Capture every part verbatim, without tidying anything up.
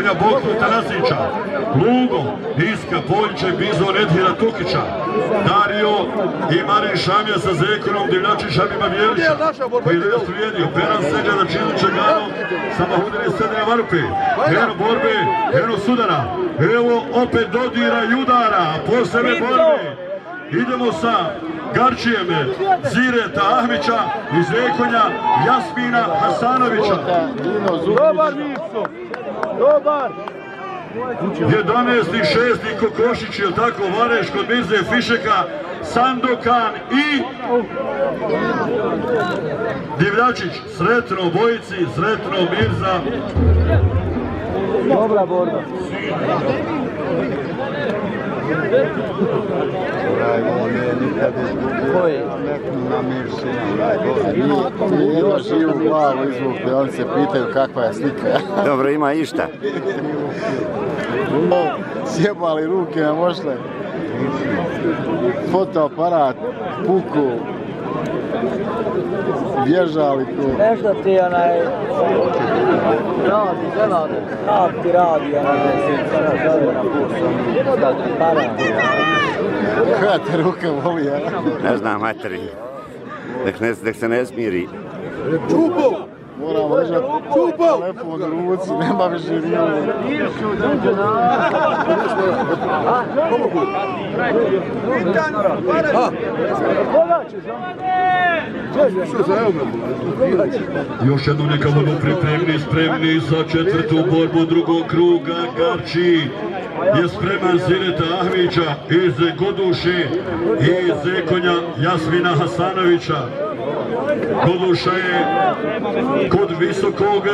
Zekonja Bokru Tanasića, Lugo, Iska, Poljče, Bizon, Edhira Tukića, Dario i Marin Šamija sa Zekonom, divljači Šamima Vjerića, koji je strijedio, Peran Segrada Čilića Gano, sa Mahudine Sedene Varupi, eno borbe, eno sudara, evo opet dodira i udara, posebe borbe, idemo sa Garčijem, Zireta Ahmića i Zekonja Jasmina Hasanovića. Dobar Mirko, dobar! jedanaesti šesti Kokošić, je tako, Vareš kod Mirze Fišeka, Sandokan i Divljačić. Sretno bojici, sretno Mirza. Dobra borba. Jedno živu glavu izvukli, oni se pitaju kakva je slika. Dobro, ima išta. Sjebali ruke na mošle. Fotoaparat, puku. Bježali tu. Nešto ti onaj... Radi, zelade. Kak ti radi, onaj... Koja te ruka voli, ja? Ne znam, materi. Nek se ne smiri. Čupo! Moram ležati telefon u ruci, nema više riječi. Još jednom neka budu pripremni, spremni za četvrtu borbu drugog kruga. Garči je spreman Zireta Ahmića iz Goduše i Zekonja Jasmina Hasanovića. Goduša je kod visokog.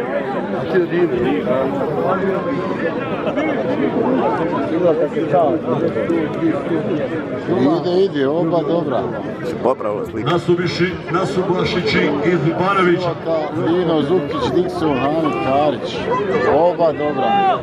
Ide, ide, oba dobra. Popravo slika. Nasubašići iz Banovića. Dino, Zukić, Dikson, Hani, Karić. Oba dobra.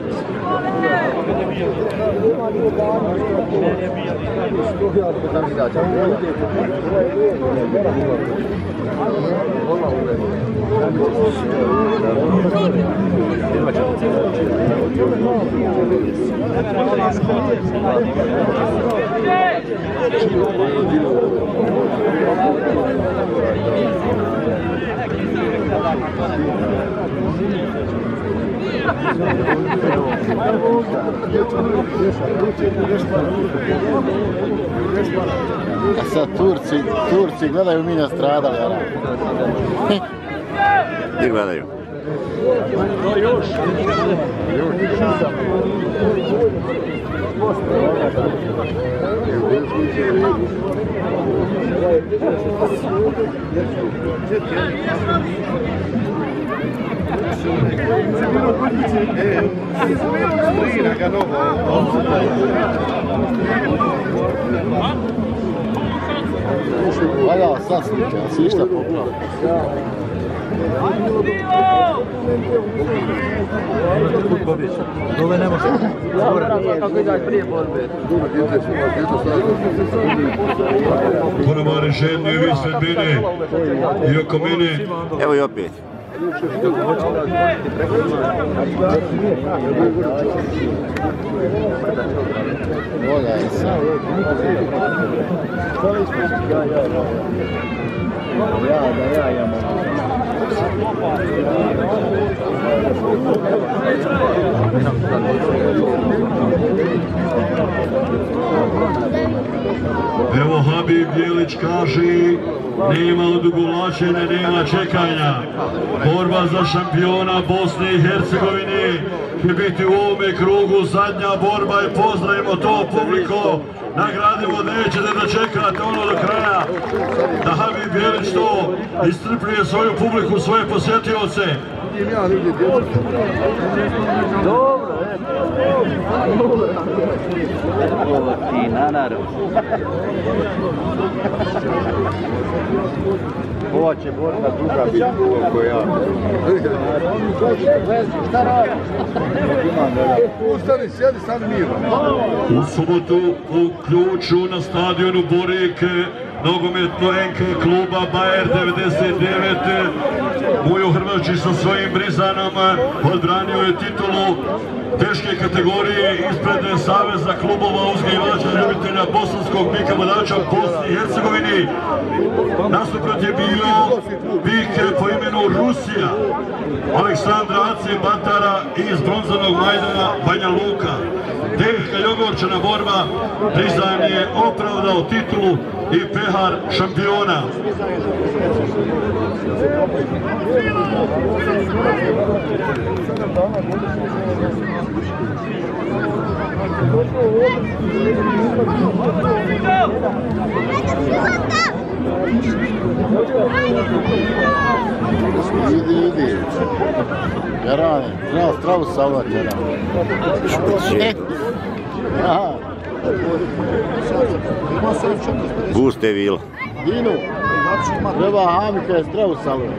A sad Turci, Turci gledaju mi nastradali, ali? Gdje gledaju? Još. Valjala sad slika, si išta pogledao? Dole ne može. Kako izaći prije borbe? Ponoma rešenje vi ispred mene i oko mene. Evo i opet. Voda je sad. Ja, da ja imam. Evo Habib Jelić kaže, nema odugovlačenja, nema čekanja. Borba za šampiona Bosne i Hercegovine će biti u ovome krugu, zadnja borba i pozdravimo to publiko. Nagradimo, nećete da čekate ono do kraja, da Habib Jelić to istrpljuje svoju publiku, svoje posjetioce. Dobro, ovo ti nanar. Ova će borba druga biti koliko ja. Šta radi? Ustani, sjedi sad mirno. U subotu u Ključu na stadionu Borik nogometno N K kluba Bayer devedeset devet. Mujo Hrvačić sa svojim Brizanama odbranio je titulu teške kategorije ispred Saveza klubova uzgajivača ljubitelja bosanskog bika vodača Bosni i Herzegovini. Nasuprot je bio bik po imenu Rusija Aleksandra Ace Batara iz bronzanog Majdana Banja Luka. Teška i ogorčena borba, Brizan je opravdao titulu i pehar šampiona. Idi, idi. Jarane, treba stravu salvati, Jarane. Guste vila. Dino, treba Hamika je stravu salvati.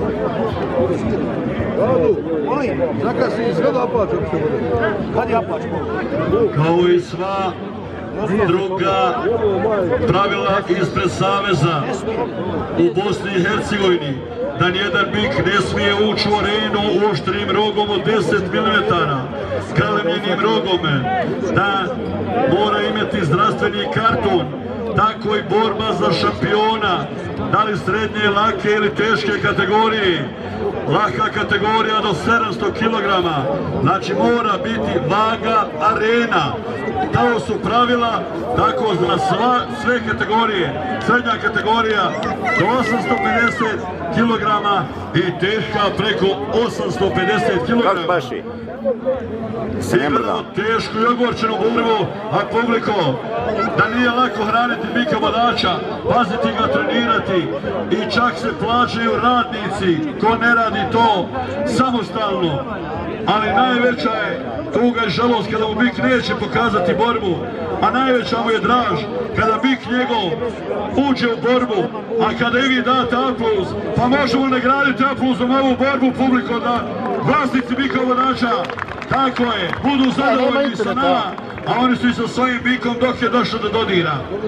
Molim, zakaj si izgleda apač? Kad je apač? Kao i sva druga pravila ispred Saveza u Bosni i Hercegovini, da nijedan bik ne smije ući u arenu oštrim rogom od deset milimetara, kalemljenim rogom, da mora imati zdravstveni karton, tako i borba za šampiona, da li srednje, lake ili teške kategorije. Laka kategorija do sedamsto kilograma, znači mora biti vaga arena. To su pravila, tako za sva, sve kategorije. Srednja kategorija do osamsto pedeset kilograma i teška preko osamsto pedeset kilograma. Kako baš je? Igramo tešku i ogorčenu borbu, a publiko, da nije lako hraniti bika vodača, paziti ga, trenirati i čak se plaćaju radnici ko ne radi to samostalno. Ali najveća je tuga i žalost kada mu bik neće pokazati borbu, a najveća mu je draž kada bik njegov uđe u borbu, a kada i vi date aplauz, pa možemo nagraditi aplauzom ovu borbu publiko, da vlasnici bika vodača, tako je, budu zadovoljni sa nama, a oni su i sa svojim bikom dok je došlo do dodira.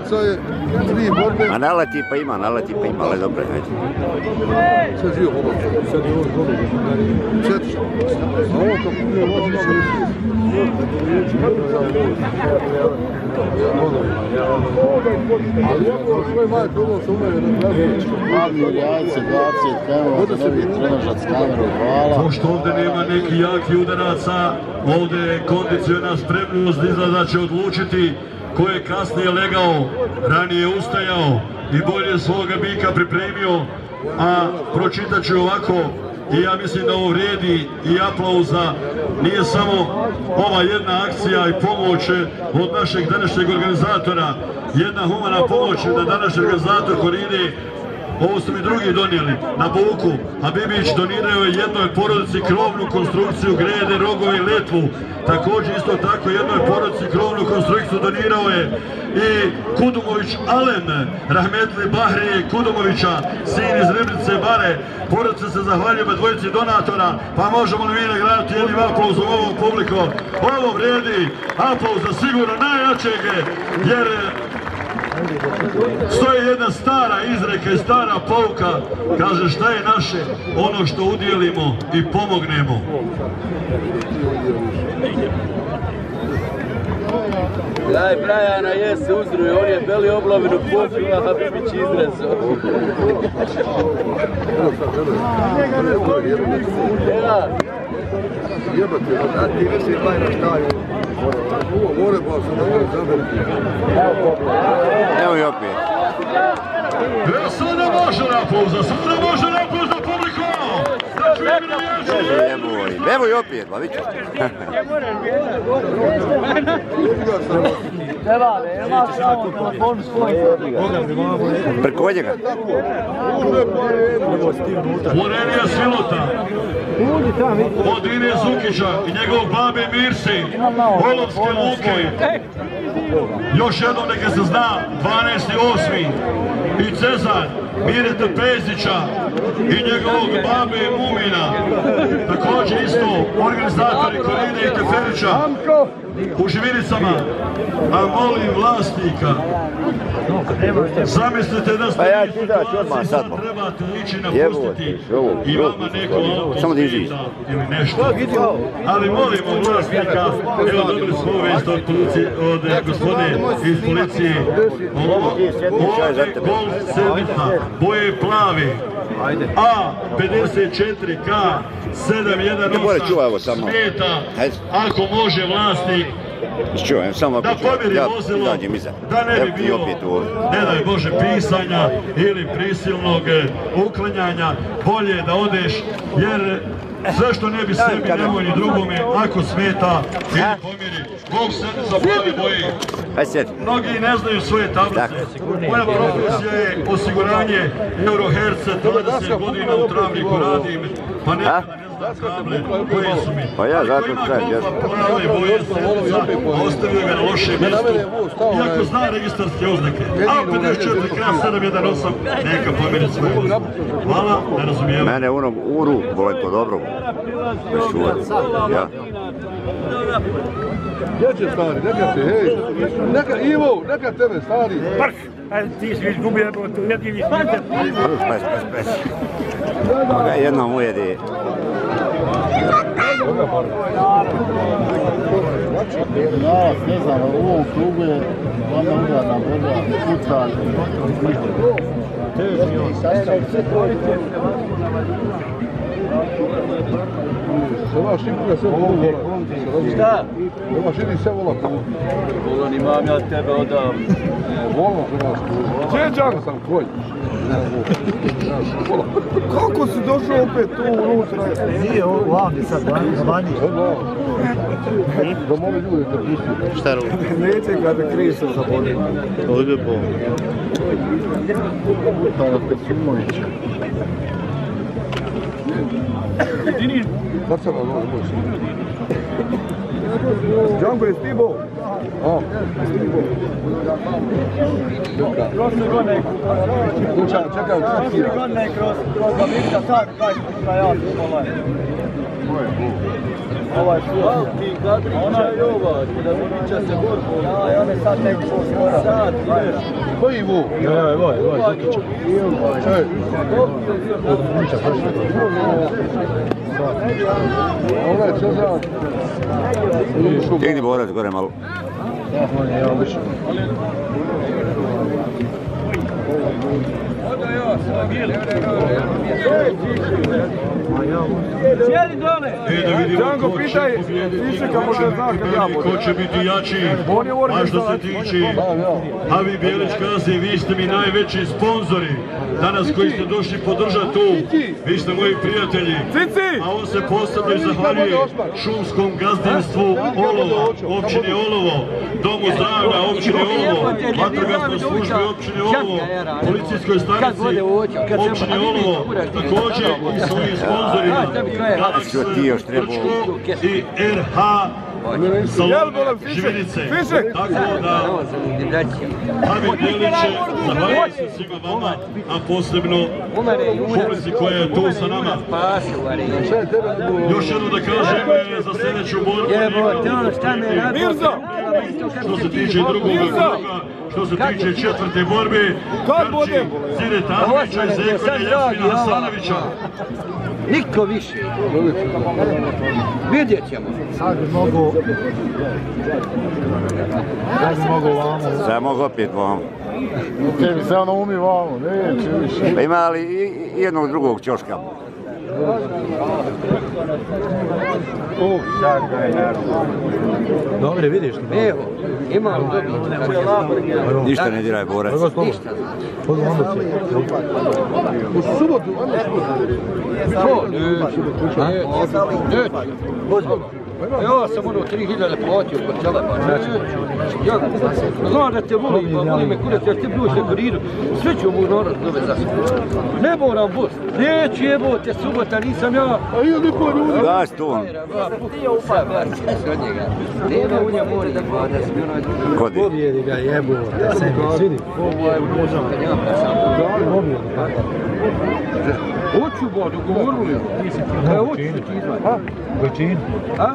A naleti pa ima, naleti pa ima, ali dobro, hajde. Sad živo ovo, sad je ovo dobro. Četiri. A ovo kako nije ovo ali ovo svoj majke ovo se umere na pravičku. Hvala, jajce, dvadeset, krenemo za novi trenažac kameru, hvala. Pošto ovdje nema neki jaki udaraca, ovdje je kondiciona spremnost, izgleda će odlučiti ko je kasnije legao, ranije ustajao i bolje svoga bika pripremio, a pročitat ću ovako. I ja mislim da ovo vrijedi i aplauza, nije samo ova jedna akcija i pomoć od našeg današnjeg organizatora, jedna humana pomoć da današnji organizator Koride, ovo su mi drugi donijeli na Buku, a Bibić donirao je jednoj porodici krovnu konstrukciju, grede, rogove i letvu. Također isto tako jednoj porodici krovnu konstrukciju donirao je i Kudumović Alen, rahmetli Bahrije Kudumovića, sin iz Ribrice Bare. Porodice se zahvaljujemo dvojici donatora, pa možemo li mi nagraditi jednim aplauzom ovom publiku. Ovo vrijedi aplauza sigurno najjačeg, jer stoji jedna stara izreka i stara pouka, kaže šta je naše, ono što udjelimo i pomognemo. Daj Brajana jesi uzruj, on je beli oblovinu popila, a Bibić izrezao. Jebate, a ti visi bajna šta je. Ovo more pa se da ne zaberiti. Evo i opet. Evo sada može napouza, sada može napouza publiko! Da čujemo na vježu! Evo i opet, ba vidite. Treba, nema samo telefon svoj. Preko njega. Morenija Svilota, od Ine Zukića i njegovog babe Mirsi, Olovske luke. Još jednom neka se zna, dvanaesti osmi i Cezar, Mire Pezića, i njegovog babe Mumina, također isto organizatori Korine i Teferića u Živinicama, a molim vlasnika, zamislite da ste ja ti da ću odmah sad trebate ići napustiti i vama neko auto smeta ili nešto. Ali molimo vlasnika, evo dobili smo ove isto od gospodine iz policije, ovdje Golf sedmica, boje plavi, A pedeset četiri K sedam jedan osam smeta, ako može vlasnik da pomiri vozilo, da ne bi bio, ne daj Bože, pisanja ili prisilnog uklanjanja, bolje da odeš, jer zašto ne bi sebi, nemoj ni drugome, ako smeta, ili pomiri. Golf sedmica plave boje. Mnogi ne znaju svoje tablice. Moja profesija je osiguranje Euroherce, dvadeset godina u Travniku radim, pa nekada ne znam table koje su mi. Pa ja zato kažem, ja sam. Plave boje sedmica, ostavio ga na loše mjesto, iako zna registarske oznake. A pedeset četiri K sedam jedan osam, neka pomiri svoje vozilo. Hvala, ne razumijem. Mene unog uru, vole po dobrom. Ja. Gdje će stari, neka te, hej, neka Ivo, neka tebe stari. Prš, ajde ti si već gubio, tu jedini snimte. Pes, pes, pes. Oga jednom ujedi. Ne znam, u ovom klubu je vama udarna borba, futsal. Sada šipka sve vola. Šta? Sada šini sve vola. Volan imam ja tebe odam. Volan Hrvatsku. Cezar sam konj. Kako si došao opet tu unutra? Nije ovdje sad, vani. Da moli ljudi te pusti. Šta ruku? Neće kada kriso za vodim. Ovdje po. Tada te Sumovića. Sad sam vam ovo boš. Django je Stibo. O, Stibo. Prošle godine, čekaj, prošle godine kroz Gavica, sad kaj što ja sam ovaj. Ovaj su ti Gabrića i ovaj, da Zukića se borbu. Ja, one sad nek poskora. Sad, koji Vu? Ja, ja, ovo je, ovo je Zukića. Ej, Zukića prošle. ovo je Cezar. Digni borac gore malo. On je obično. Sjedi dole! E da vidimo ko će pobijediti, ko će biti jači, a što se tiče Havi Bijelić kaže, vi ste mi najveći sponzori danas koji ste došli podržati tu, vi ste moji prijatelji, a on se posebno zahvaljuje šumskom gazdinstvu Olovo, općine Olovo, Domu zdravlja općine Olovo, vatrogasnoj službi općine Olovo, policijskoj stanici općine Olovo, također i svojim sponzorima Galax, Brčko i R H Salome Živinice. Tako da Havi Bijeliće zahvaljujem se svima vama, a posebno publici koja je tu sa nama. Još jedno da kažem za sljedeću borbu. Što se tiče drugog kruga, što se tiče četvrte borbe, Grči, Zire Tahmića i Zekona Jasmina Hasanovića. Niko više. Vidjet ćemo. Sad bi mogu... Sad bi mogu vamo. Sad mogu opet vamo. Tebi se ono umi vamo, neće više. Pa ima li i jednog drugog ćoška? Dobre, vidiš što? Evo, imam dobro. Ništa ne diraj, borac. Ništa. U subotu, onda subotu. To, neće. Neće. Ja sam ono tri hiljade platio kod Čeleba. Ja znam da te volim, pa volim me kurac, jer ti bilo se koridu. Sve ću mu narod dove za sve. Ne moram bus. Neću jebote, subota, nisam ja. A i oni po ljudi. Gaš tu on. Ti je upad, bar sve od njega. Nema u njemu mori da gleda. Kodi? Pobjedi ga jebote, sedi, svidi. Ovo je možda kad ja prašam. Pobjedi ga. Hoću bo, dogovorili. Kaj hoću ti izvati? Većinu. A?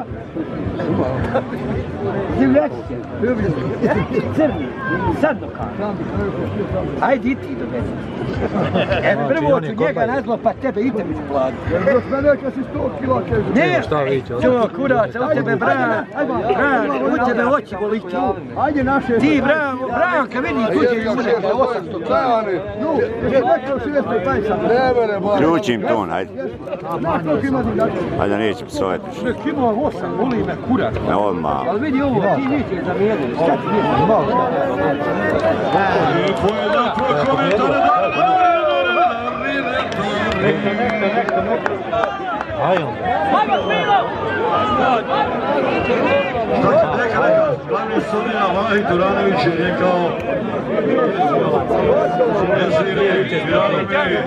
Divljačice, crni, sad dokaz. Ajde i ti dovezi. E, prvo ću njega nazlo, pa tebe i tebi ću platiti. Još me neka si sto kila kežu. Ne, čo kurac, u tebe Bran, Bran, u tebe oči boliti. Ajde naše. Ti Bran, Bran, kad vidi tuđe ljude, pa osamsto kila. No, još neko šesto i taj sam. Ne vere, ba. Ključim ton, hajde. Hajde, nećem psovati. Nek ima osam, voli me kurac. Ne, odmah. Ali vidi ovo, ti neće zamijeniti. Šta ti nije? Lijepo je da prokomentare Šta će neka neka, glavni sudija Vahid Turanović je rekao Eziri, Mirano Mire.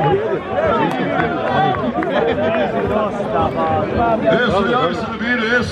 Esu, javi se da Mire, esu.